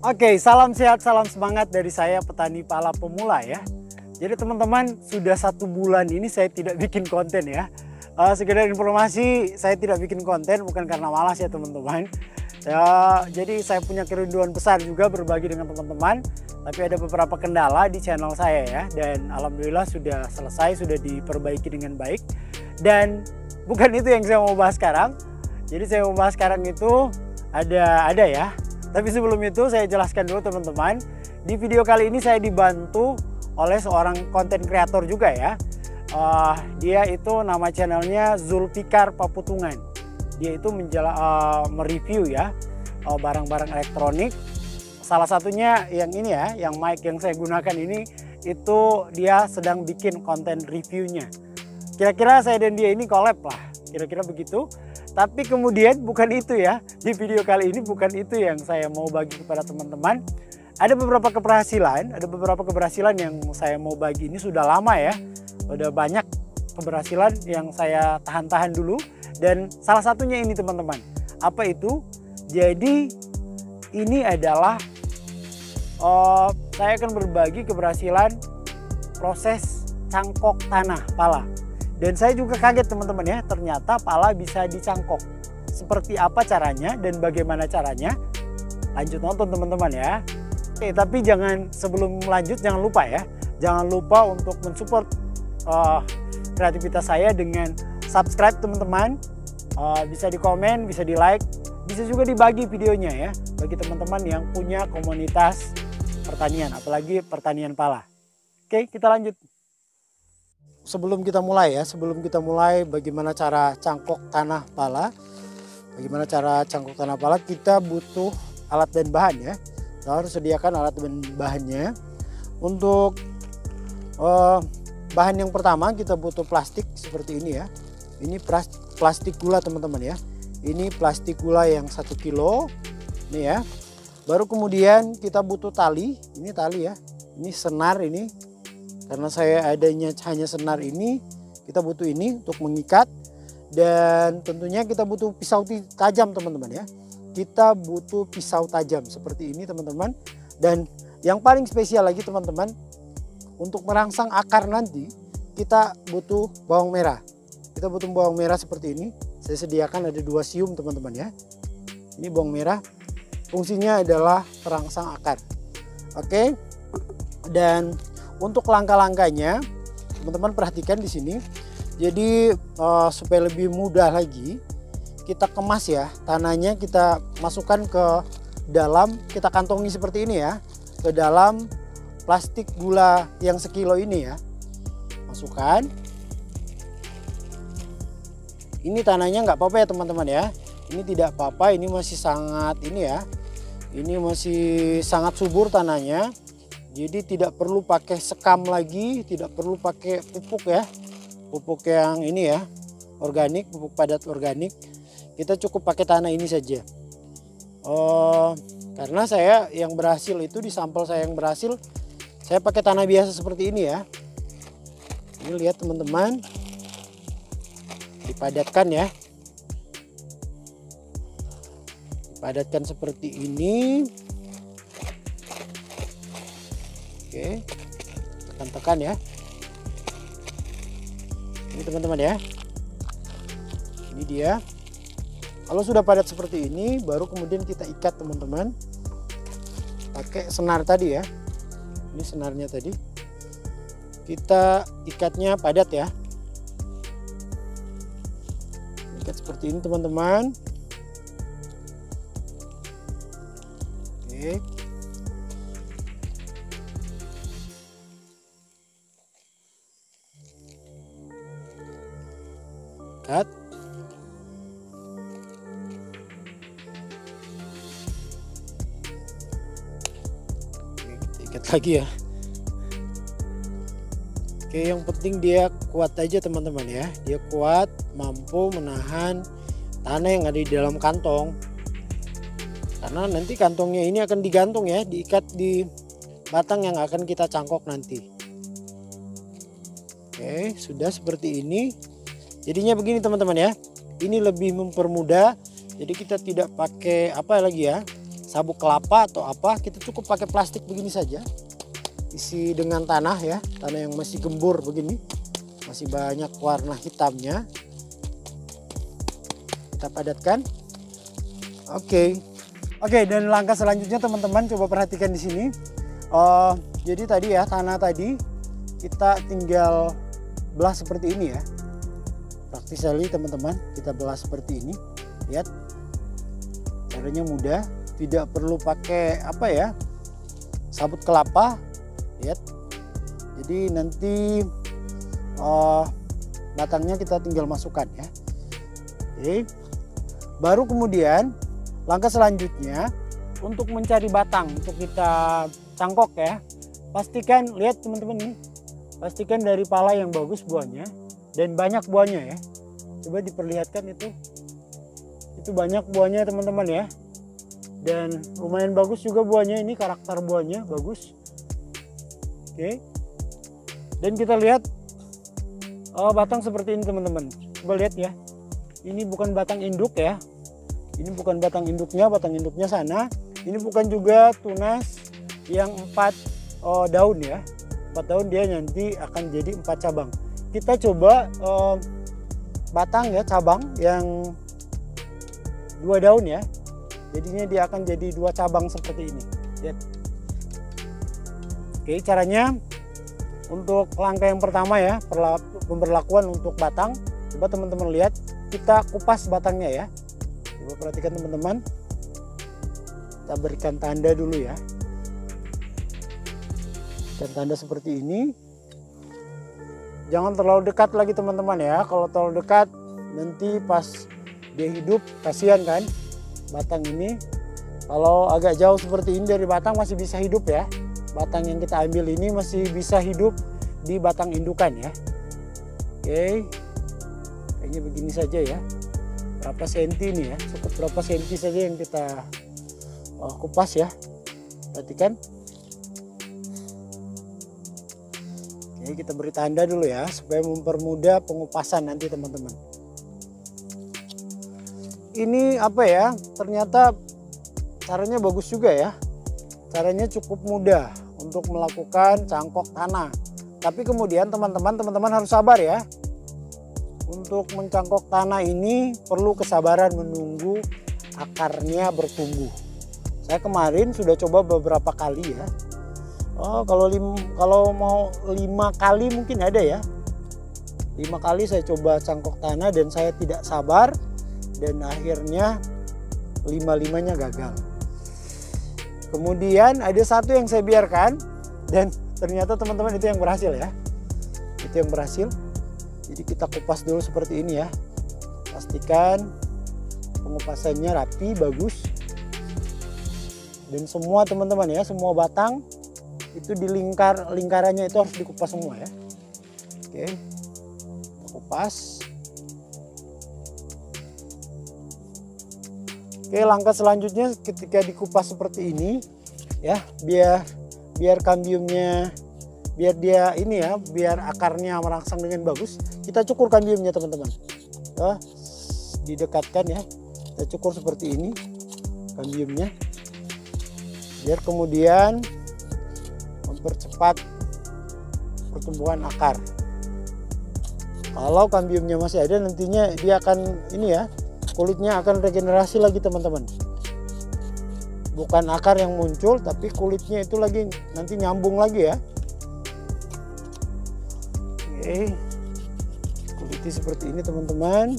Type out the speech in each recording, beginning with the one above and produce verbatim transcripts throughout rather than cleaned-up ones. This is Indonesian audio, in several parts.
Oke, salam sehat, salam semangat dari saya petani pala pemula ya. Jadi teman-teman, sudah satu bulan ini saya tidak bikin konten ya. Uh, sekedar informasi, saya tidak bikin konten bukan karena malas ya teman-teman. Ya, jadi saya punya kerinduan besar juga berbagi dengan teman-teman. Tapi ada beberapa kendala di channel saya ya. Dan alhamdulillah sudah selesai, sudah diperbaiki dengan baik. Dan bukan itu yang saya mau bahas sekarang. Jadi saya mau bahas sekarang itu ada ada ya. Tapi sebelum itu saya jelaskan dulu teman-teman. Di video kali ini saya dibantu oleh seorang konten kreator juga ya. Uh, dia itu nama channelnya Zulfikar Paputungan. Dia itu menjala, uh, mereview ya barang-barang uh, elektronik. Salah satunya yang ini ya, yang mic yang saya gunakan ini itu dia sedang bikin konten reviewnya. Kira-kira saya dan dia ini collab lah, kira-kira begitu. Tapi kemudian bukan itu ya, di video kali ini bukan itu yang saya mau bagi kepada teman-teman. Ada beberapa keberhasilan, ada beberapa keberhasilan yang saya mau bagi ini sudah lama ya. Udah banyak keberhasilan yang saya tahan-tahan dulu. Dan salah satunya ini teman-teman. Apa itu? Jadi ini adalah, uh, saya akan berbagi keberhasilan proses cangkok tanah pala. Dan saya juga kaget teman-teman ya, ternyata pala bisa dicangkok. Seperti apa caranya dan bagaimana caranya? Lanjut nonton teman-teman ya. Oke, tapi jangan sebelum lanjut jangan lupa ya. Jangan lupa untuk mensupport uh, kreativitas saya dengan subscribe teman-teman. Uh, bisa di komen, bisa di like, bisa juga dibagi videonya ya. Bagi teman-teman yang punya komunitas pertanian, apalagi pertanian pala. Oke, kita lanjut. Sebelum kita mulai ya, sebelum kita mulai bagaimana cara cangkok tanah pala, bagaimana cara cangkok tanah pala, kita butuh alat dan bahan ya. Kita harus sediakan alat dan bahannya. Untuk uh, bahan yang pertama kita butuh plastik seperti ini ya. Ini plastik gula teman-teman ya. Ini plastik gula yang satu kilo, ini ya. Baru kemudian kita butuh tali, ini tali ya. Ini senar ini. Karena saya adanya hanya senar ini, kita butuh ini untuk mengikat. Dan tentunya kita butuh pisau tajam teman-teman ya. Kita butuh pisau tajam seperti ini teman-teman. Dan yang paling spesial lagi teman-teman, untuk merangsang akar nanti kita butuh bawang merah. Kita butuh bawang merah seperti ini. Saya sediakan ada dua siung teman-teman ya. Ini bawang merah. Fungsinya adalah perangsang akar. Oke. Dan untuk langkah-langkahnya, teman-teman perhatikan di sini. Jadi uh, supaya lebih mudah lagi, kita kemas ya tanahnya, kita masukkan ke dalam, kita kantongi seperti ini ya, ke dalam plastik gula yang sekilo ini ya. Masukkan. Ini tanahnya nggak apa-apa ya teman-teman ya. Ini tidak apa-apa, ini masih sangat ini ya. Ini masih sangat subur tanahnya. Jadi tidak perlu pakai sekam lagi, tidak perlu pakai pupuk ya. Pupuk yang ini ya, organik, pupuk padat organik. Kita cukup pakai tanah ini saja. Oh, karena saya yang berhasil itu, di sampel saya yang berhasil, saya pakai tanah biasa seperti ini ya. Ini lihat teman-teman. Dipadatkan ya. Dipadatkan seperti ini. Oke, tekan-tekan ya. Ini teman-teman ya. Ini dia. Kalau sudah padat seperti ini, baru kemudian kita ikat teman-teman. Pakai senar tadi ya. Ini senarnya tadi. Kita ikatnya padat ya. Ikat seperti ini teman-teman. Oke. Ikat. Ikat lagi ya. Oke, yang penting dia kuat aja teman-teman ya. Dia kuat, mampu menahan tanah yang ada di dalam kantong. Karena nanti kantongnya ini akan digantung ya, diikat di batang yang akan kita cangkok nanti. Oke, sudah seperti ini. Jadinya begini teman-teman ya. Ini lebih mempermudah. Jadi kita tidak pakai apa lagi ya, sabuk kelapa atau apa, kita cukup pakai plastik begini saja, isi dengan tanah ya, tanah yang masih gembur begini, masih banyak warna hitamnya, kita padatkan. Oke, oke, dan langkah selanjutnya teman-teman coba perhatikan di sini. Uh, jadi tadi ya, tanah tadi kita tinggal belah seperti ini ya, praktis sekali teman-teman, kita belah seperti ini. Lihat, caranya mudah, tidak perlu pakai apa ya, sabut kelapa. Lihat, jadi nanti uh, batangnya kita tinggal masukkan ya. Oke, baru kemudian langkah selanjutnya untuk mencari batang, untuk kita cangkok ya, pastikan, lihat teman-teman ini, pastikan dari pala yang bagus buahnya dan banyak buahnya ya. Coba diperlihatkan itu, itu banyak buahnya teman-teman ya, dan lumayan bagus juga buahnya, ini karakter buahnya bagus. Oke, dan kita lihat oh, batang seperti ini teman-teman, coba lihat ya, ini bukan batang induk ya, ini bukan batang induknya, batang induknya sana. Ini bukan juga tunas yang empat oh, daun ya, empat daun, dia nanti akan jadi empat cabang. Kita coba oh, batang ya, cabang yang dua daun ya, jadinya dia akan jadi dua cabang seperti ini. Lihat. Oke, caranya untuk langkah yang pertama ya, pemberlakuan untuk batang, coba teman-teman lihat, kita kupas batangnya ya. Coba perhatikan teman-teman, kita berikan tanda dulu ya, dan tanda seperti ini. Jangan terlalu dekat lagi teman-teman ya, kalau terlalu dekat nanti pas dia hidup kasihan kan batang ini. Kalau agak jauh seperti ini dari batang masih bisa hidup ya, batang yang kita ambil ini masih bisa hidup di batang indukan ya. Oke, kayaknya begini saja ya, berapa senti nih ya, cukup berapa senti saja yang kita oh, kupas ya, perhatikan. Oke, kita beri tanda dulu ya supaya mempermudah pengupasan nanti teman-teman. Ini apa ya, ternyata caranya bagus juga ya, caranya cukup mudah untuk melakukan cangkok tanah. Tapi kemudian teman-teman teman-teman harus sabar ya. Untuk mencangkok tanah ini perlu kesabaran menunggu akarnya bertumbuh. Saya kemarin sudah coba beberapa kali ya. Oh, kalau lim, kalau mau lima kali mungkin ada ya. Lima kali saya coba cangkok tanah dan saya tidak sabar, dan akhirnya lima-limanya gagal. Kemudian ada satu yang saya biarkan dan ternyata teman-teman itu yang berhasil ya. Itu yang berhasil. Jadi kita kupas dulu seperti ini ya. Pastikan pengupasannya rapi, bagus. Dan semua teman-teman ya, semua batang itu di lingkar lingkarannya itu harus dikupas semua ya. Oke, kupas. Oke, langkah selanjutnya ketika dikupas seperti ini ya, biar biar kambiumnya, biar dia ini ya, biar akarnya merangsang dengan bagus, kita cukur kambiumnya teman-teman. Ya, didekatkan ya, kita cukur seperti ini kambiumnya, biar kemudian mempercepat pertumbuhan akar. Kalau kambiumnya masih ada, nantinya dia akan ini ya, kulitnya akan regenerasi lagi teman-teman. Bukan akar yang muncul, tapi kulitnya itu lagi nanti nyambung lagi ya. Oke, kulitnya seperti ini teman-teman.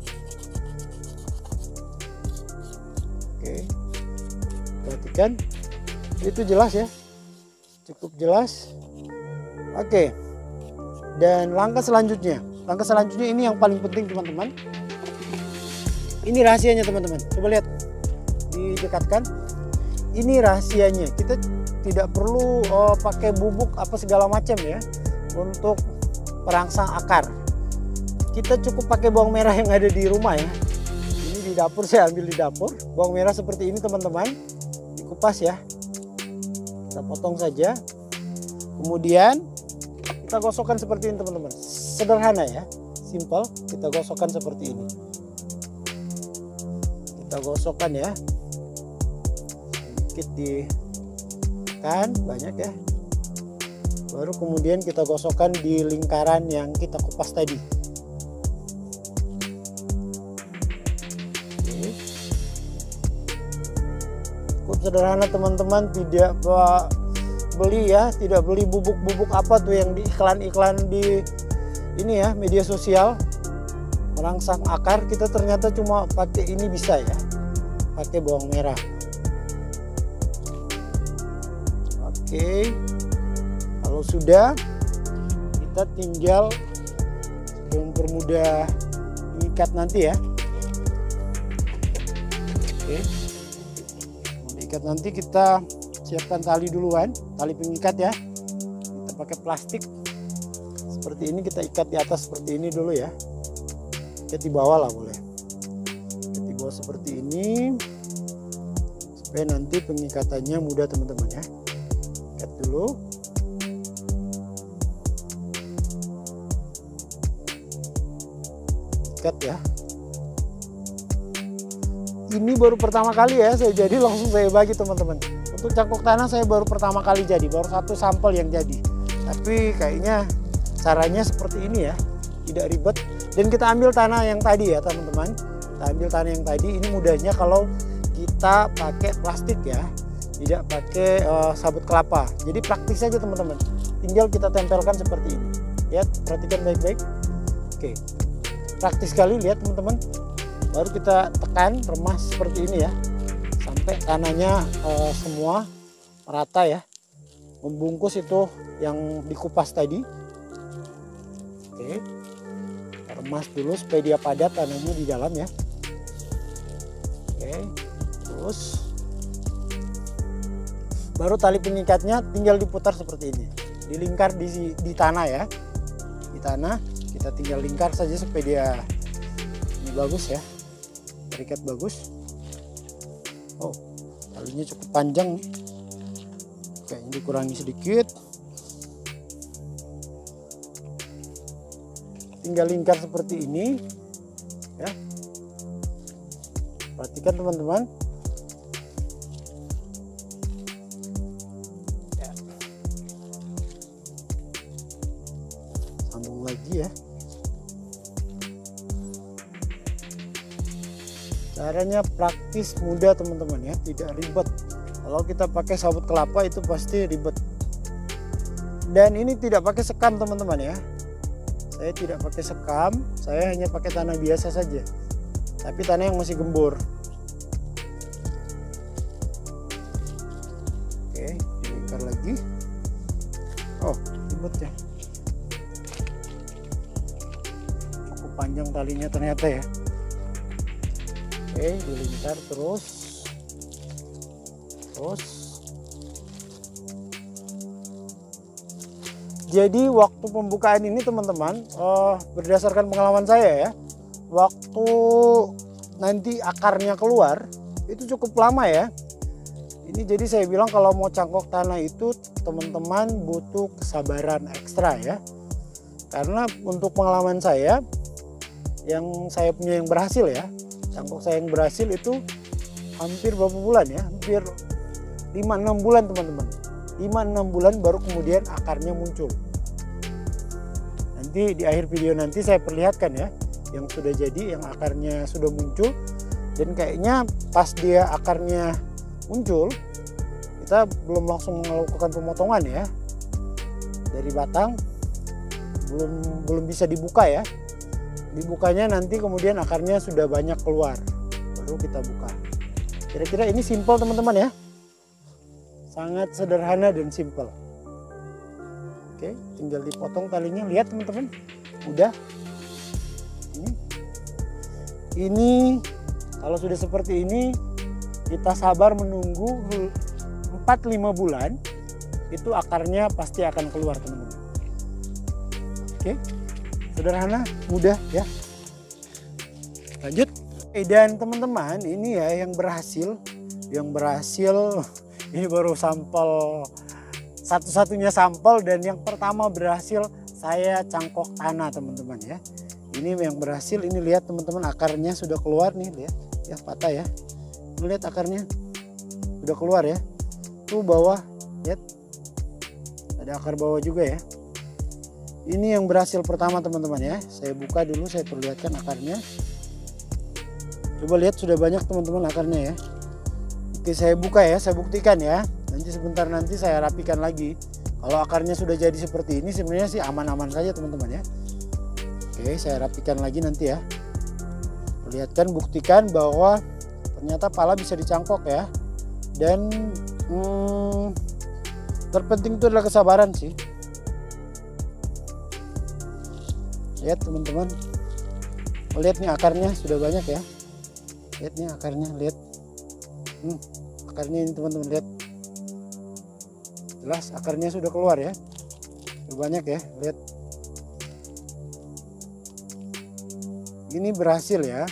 Oke, perhatikan, itu jelas ya, cukup jelas. Oke, dan langkah selanjutnya, langkah selanjutnya ini yang paling penting teman-teman. Ini rahasianya teman-teman, coba lihat, didekatkan. Ini rahasianya, kita tidak perlu oh, pakai bubuk apa segala macam ya untuk perangsang akar. Kita cukup pakai bawang merah yang ada di rumah ya. Ini di dapur, saya ambil di dapur. Bawang merah seperti ini teman-teman, dikupas ya. Kita potong saja. Kemudian kita gosokkan seperti ini teman-teman. Sederhana ya, simple. Kita gosokkan seperti ini. Kita gosokkan ya. sedikit ditekan, banyak ya. Baru kemudian kita gosokkan di lingkaran yang kita kupas tadi. Oke. Cukup sederhana teman-teman, tidak beli ya, tidak beli bubuk-bubuk apa tuh yang di iklan-iklan di ini ya, media sosial merangsang akar. Kita ternyata cuma pakai ini bisa ya, pakai bawang merah. Oke, kalau sudah, kita tinggal mempermudah mengikat nanti ya. Oke, mengikat nanti kita siapkan tali duluan, tali pengikat ya. Kita pakai plastik seperti ini, kita ikat di atas seperti ini dulu ya. Ikat di bawah lah boleh. Ikat di bawah seperti ini supaya nanti pengikatannya mudah teman-teman ya. Ikat dulu. Ikat ya. Ini baru pertama kali ya saya jadi, langsung saya bagi teman-teman. Untuk cangkok tanah saya baru pertama kali jadi, baru satu sampel yang jadi. Tapi kayaknya caranya seperti ini ya, tidak ribet. Dan kita ambil tanah yang tadi ya teman-teman. Kita ambil tanah yang tadi, ini mudahnya kalau kita pakai plastik ya, tidak pakai uh, sabut kelapa. Jadi praktis saja teman-teman. Tinggal kita tempelkan seperti ini. Lihat, perhatikan baik-baik. Oke, praktis sekali, lihat teman-teman. Baru kita tekan, remas seperti ini ya, sampai tanahnya uh, semua rata ya, membungkus itu yang dikupas tadi. Oke, remas dulu supaya dia padat tanahnya di dalam ya. Oke, terus baru tali pengikatnya tinggal diputar seperti ini, dilingkar di, di tanah ya, di tanah kita tinggal lingkar saja supaya dia ini bagus ya, terikat bagus. Oh, talinya cukup panjang nih, kayaknya dikurangi sedikit. Tinggal lingkar seperti ini ya. Perhatikan teman-teman ya. Sambung lagi ya. Caranya praktis, mudah teman-teman ya, tidak ribet. Kalau kita pakai sabut kelapa itu pasti ribet. Dan ini tidak pakai sekam teman-teman ya. Saya tidak pakai sekam, saya hanya pakai tanah biasa saja. Tapi tanah yang masih gembur. Oke, dilingkar lagi. Oh, ribet ya. Cukup panjang talinya ternyata ya. Oke, dilingkar terus. Terus. Jadi waktu pembukaan ini teman-teman, uh, berdasarkan pengalaman saya ya, waktu nanti akarnya keluar itu cukup lama ya. Ini jadi saya bilang kalau mau cangkok tanah itu teman-teman butuh kesabaran ekstra ya. Karena untuk pengalaman saya, yang saya punya yang berhasil ya, cangkok saya yang berhasil itu hampir berapa bulan ya, hampir lima enam bulan teman-teman. lima enam bulan baru kemudian akarnya muncul. Nanti di akhir video nanti saya perlihatkan ya, yang sudah jadi, yang akarnya sudah muncul. Dan kayaknya pas dia akarnya muncul, kita belum langsung melakukan pemotongan ya. Dari batang belum belum bisa dibuka ya. Dibukanya nanti kemudian akarnya sudah banyak keluar, baru kita buka. Kira-kira ini simpel teman-teman ya. Sangat sederhana dan simpel. Oke, tinggal dipotong talinya. Lihat teman-teman, udah. Ini, ini kalau sudah seperti ini, kita sabar menunggu empat lima bulan, itu akarnya pasti akan keluar teman-teman. Oke, sederhana, mudah ya. Lanjut. Dan teman-teman, ini ya yang berhasil, yang berhasil. Ini baru sampel, satu-satunya sampel, dan yang pertama berhasil saya cangkok tanah teman-teman ya. Ini yang berhasil, ini lihat teman-teman akarnya sudah keluar nih, lihat ya, patah ya. Lihat akarnya. udah keluar ya. Tuh bawah, lihat ada akar bawah juga ya. Ini yang berhasil pertama teman-teman ya. Saya buka dulu, saya perlihatkan akarnya. Coba lihat, sudah banyak teman-teman akarnya ya. Oke, saya buka ya, saya buktikan ya. Nanti sebentar nanti saya rapikan lagi. Kalau akarnya sudah jadi seperti ini sebenarnya sih aman-aman saja teman-teman ya. Oke, saya rapikan lagi nanti ya. Perlihatkan, buktikan bahwa ternyata pala bisa dicangkok ya. Dan hmm, terpenting itu adalah kesabaran sih. Lihat teman-teman, lihat nih akarnya sudah banyak ya. Lihat nih akarnya, lihat hmm, akarnya ini teman-teman, lihat jelas akarnya sudah keluar ya, sudah banyak ya. Lihat ini berhasil ya.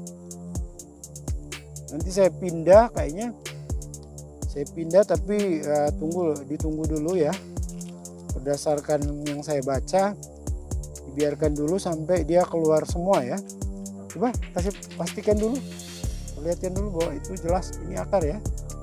Nanti saya pindah, kayaknya saya pindah tapi uh, tunggu ditunggu dulu ya. Berdasarkan yang saya baca, biarkan dulu sampai dia keluar semua ya. Coba kasih pastikan dulu, lihatkan dulu bahwa itu jelas ini akar ya.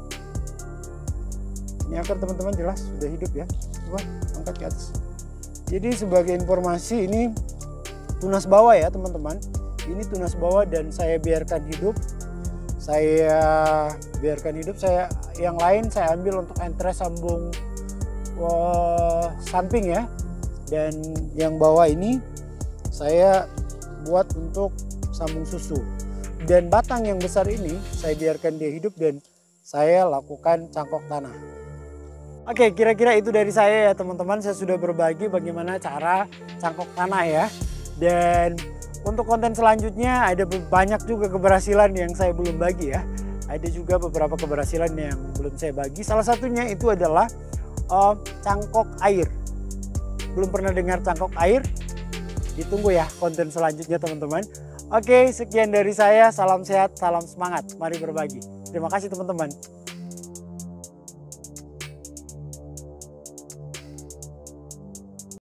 Ini akar teman-teman, jelas sudah hidup ya. Coba angkat ke atas. Jadi sebagai informasi, ini tunas bawah ya teman-teman. Ini tunas bawah dan saya biarkan hidup. Saya biarkan hidup. Saya yang lain saya ambil untuk entres sambung uh, samping ya. Dan yang bawah ini saya buat untuk sambung susu. Dan batang yang besar ini saya biarkan dia hidup dan saya lakukan cangkok tanah. Oke, kira-kira itu dari saya ya teman-teman. Saya sudah berbagi bagaimana cara cangkok tanah ya. Dan untuk konten selanjutnya ada banyak juga keberhasilan yang saya belum bagi ya. Ada juga beberapa keberhasilan yang belum saya bagi. Salah satunya itu adalah uh, cangkok air. Belum pernah dengar cangkok air? Ditunggu ya konten selanjutnya teman-teman. Oke, sekian dari saya. Salam sehat, salam semangat. Mari berbagi. Terima kasih teman-teman.